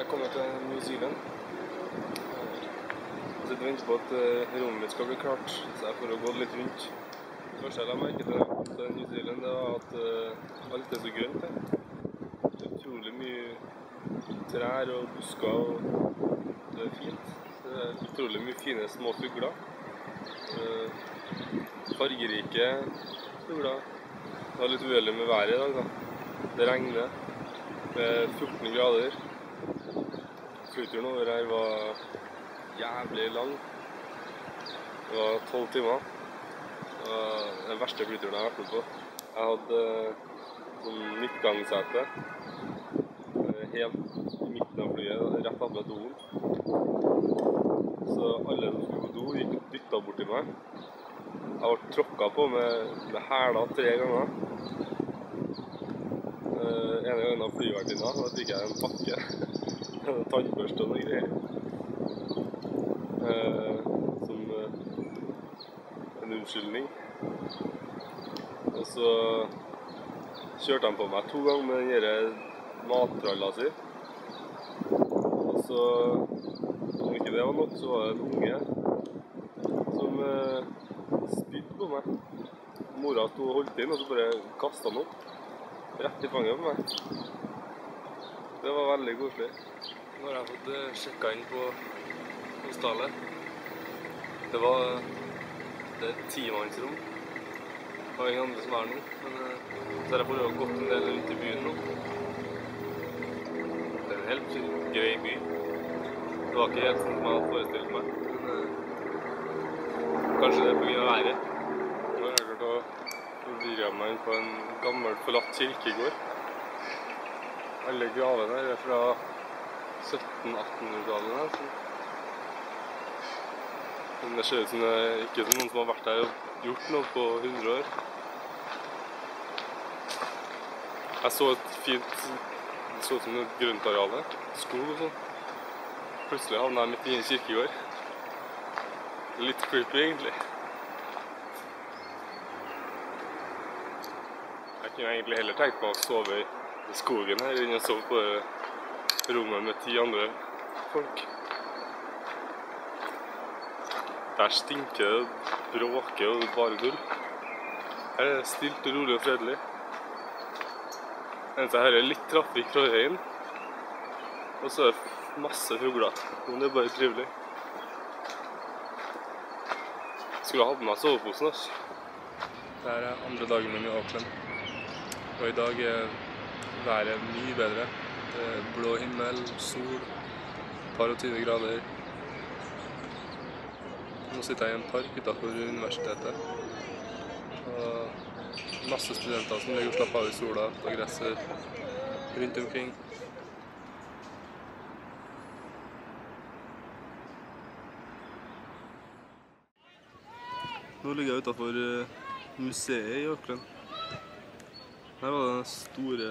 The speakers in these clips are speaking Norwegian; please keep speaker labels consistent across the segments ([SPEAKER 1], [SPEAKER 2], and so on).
[SPEAKER 1] Jeg kommer til New Zealand. Jeg sitter og venter på at rommet mitt skal bli klart, så jeg får gå litt rundt. Det første jeg la merke til New Zealand, det var at alt er så grønt her. Det er utrolig mye trær og busker, og det er fint. Det er utrolig mye fine små fugler. Fargerike fugler. Det var litt uheldig med været i dag da. Det regner med 14 grader. Flyturen over her var jævlig lang. Det var 12 timer. Det var den verste flyturen jeg har vært med på. Jeg hadde sånn midtgangsete helt i midten av flyet, rett opp med doen. Så alle som skulle på do gikk og dyttet bort til meg. Jeg ble tråkket på med hæla 3 ganger. En gang av flyvertinna, da fikk jeg en pakke. Tannbørste og noe greier. Som en unnskyldning. Og så kjørte han på meg 2 ganger med den mattralla si. Og så, om ikke det var nok, så var det en unge som spydde på meg. Mora stod og holdt inn, og så bare kastet han opp. Rett i fanget på meg. Det var veldig koselig. Nå har jeg fått sjekket inn på hospitalet. Det er et 10-mannsrom. Det var ingen andre som er nå, men så har jeg fått gått en del rundt i byen nå. Det er en helt grei by. Det var ikke helt sånn som jeg hadde forestilt meg, men kanskje det er på grunn av været. Nå har jeg klart å forvirre meg inn på en gammel forlatt kirkegård. Alle gravene her er fra 1700-1800-tallet. Men det ser ut som det ikke er noen som har vært her og gjort noe på 100 år. Jeg så et fint, det så ut som et grøntareale, skog og sånn. Plutselig havnet jeg midt i en kirkegård. Litt creepy egentlig. Jeg kunne egentlig heller tenkt meg å sove i skogen her, enn å sove på rommet med 10 andre folk. Der stinker det, bråker og bare tull. Her er det stilt og rolig og fredelig. Her er det litt trafikk fra veien, og så er det masse fugler. Men det er bare trivelig. Jeg skulle ha hatt med meg soveposen også. Dette er andre dagen min i Auckland. Og i dag er været mye bedre. Det er blå himmel, sol, par og 20 grader. Nå sitter jeg i en park utenfor universitetet. Og masse studenter som ligger og slapper av i sola på gresset rundt omkring. Nå ligger jeg utenfor museet i Auckland. Her var det store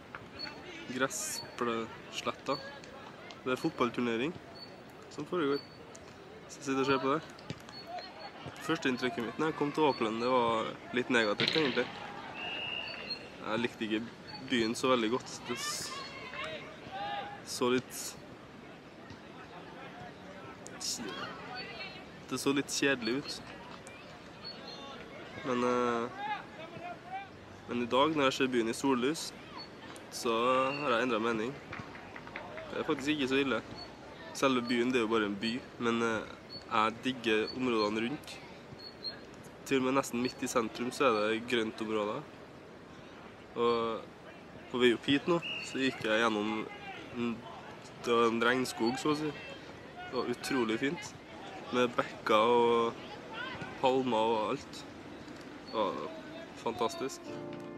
[SPEAKER 1] gressplessletta. Det er fotballturnering som foregår. Så jeg sitter og ser på det. Første inntrykket mitt når jeg kom til Auckland, det var litt negativt egentlig. Jeg likte ikke byen så veldig godt. Det så litt kjedelig ut. Men i dag, når jeg ser byen i sollys, så har jeg endret mening. Det er faktisk ikke så ille. Selve byen, det er jo bare en by, men jeg digger områdene rundt. Til og med nesten midt i sentrum så er det grønt områder. Og på vei opp hit nå, så gikk jeg gjennom en regnskog, så å si. Det var utrolig fint, med bekker og palmer og alt. Det var fantastisk.